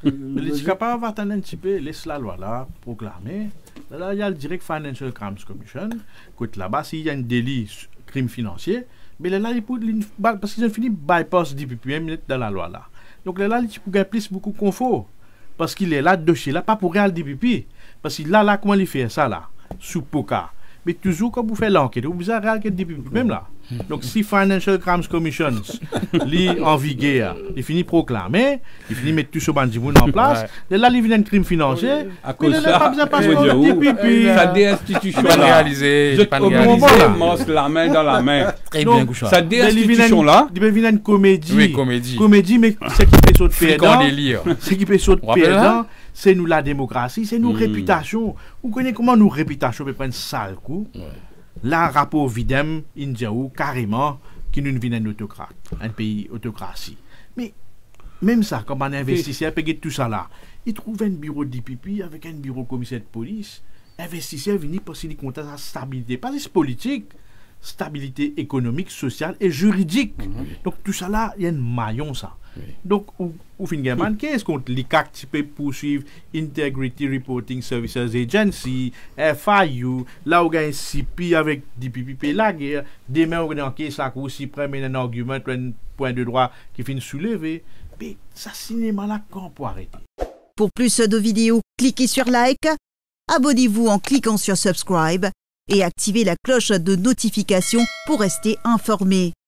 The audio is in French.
Il est capable d'attendre un petit peu, laisse la loi là, proclamer. Là, il y a le Direct Financial Crimes Commission. Écoute, là-bas, s'il y a un délit crime financier, mais là, parce qu'ils ont fini bypass DPP dans la loi là. Donc là, il peut gagner plus beaucoup de confort. Parce qu'il est là, dossier là, pas pour regarder DPP. Parce que là, comment il fait ça là, sous POCA. Mais toujours quand vous faites l'enquête, vous avez regarder DPP même là. Donc si Financial Crimes Commission est en vigueur, il finit proclamer, il finit mettre tout ce bandit en place, là il vient un crime financier, il n'a pas besoin de passeport DPP. Ça déinstitution Pas là. réalisé, pas réalisé. Mange la main dans la main. Très bien, Gouchard. Ça déinstitution là. Il vient une comédie. Oui, comédie. Comédie, mais c'est qui peut sauter perdant. délire. C'est qui peut sauter perdant. C'est nous la démocratie, c'est nous réputation. Vous connaissez comment nous réputation peut prendre sale coup. Là, rapport Videm, India ou carrément, qui nous vient un autocrate, un pays autocratie. Mais même ça, comme un investisseur, paye tout ça là, il trouve un bureau de DPP avec un bureau commissaire de police. Investisseur vient parce qu'il compte à la stabilité, pas juste politique, stabilité économique, sociale et juridique. Donc tout ça là, il y a un maillon ça. Donc, au fin de compte, qu'est-ce qu'on l'ICAC qui peut poursuivre Integrity Reporting Services Agency, FIU, là où il y a un CP avec DPP, la guerre, demain on a un case là aussi prend un argument, un point de droit qui finit soulevé. Mais ça, cinéma là, quand on peut arrêter. Pour plus de vidéos, cliquez sur like, abonnez-vous en cliquant sur subscribe et activez la cloche de notification pour rester informé.